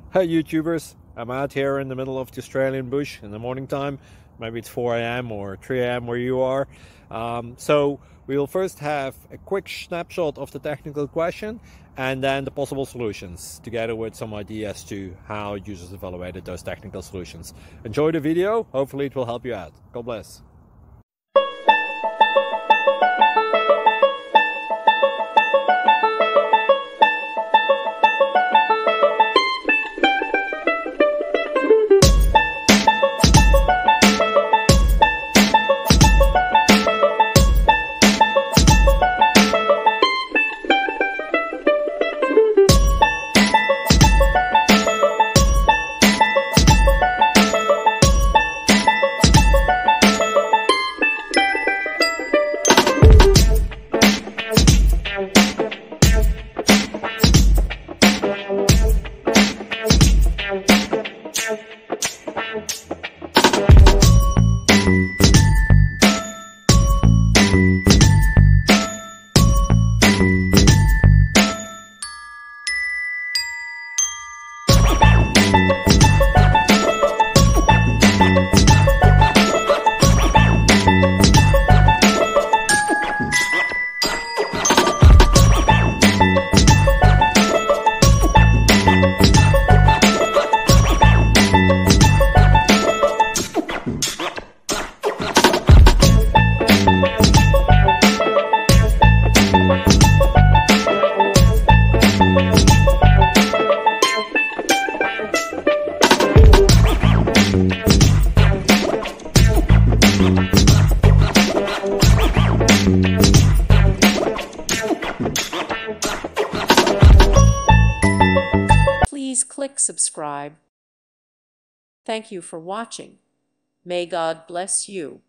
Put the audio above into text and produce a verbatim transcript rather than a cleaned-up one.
Hi YouTubers, I'm out here in the middle of the Australian bush in the morning time. Maybe it's four A M or three A M where you are. Um, so we'll first have a quick snapshot of the technical question and then the possible solutions, together with some ideas to how users evaluated those technical solutions. Enjoy the video, hopefully it will help you out. God bless. Please click subscribe. Thank you for watching. May God bless you.